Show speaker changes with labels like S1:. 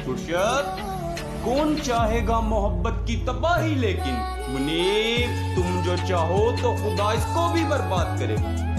S1: खुर्शद, कौन चाहेगा मोहब्बत की तबाही, लेकिन मुनीब तुम जो चाहो तो खुदा इसको भी बर्बाद करे।